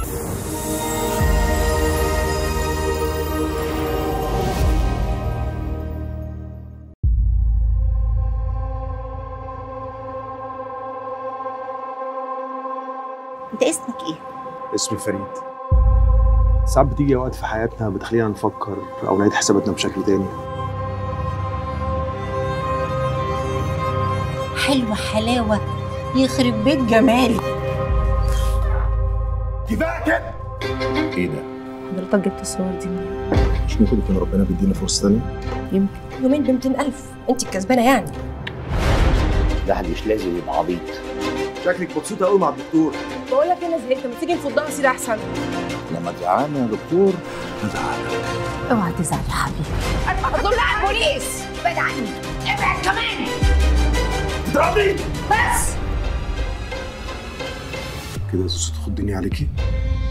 انت اسمك ايه؟ اسمي فريد. ساعات بتيجي اوقات في حياتنا بتخلينا نفكر او نعيد حساباتنا بشكل تاني. حلوة حلاوة يخرب بيت جمالي. كفايه كده. ايه ده؟ حضرتك جبت الصور دي منين؟ مش ممكن يكون ربنا بيدينا فرصه تانيه؟ يمكن يومين ب 200,000 انت الكسبانة يعني. ده مش لازم يبقى عبيط. شكلك مبسوطه قوي مع الدكتور. بقول لك انا زهقت، ما تيجي نفضها سيرة احسن. لما تزعلني يا دكتور هزعلك. اوعى تزعل يا حبيبي. اطلب لها البوليس. ابعد عني، ابعد كمان. اضربني بس كده. صوت تخضني عليكي.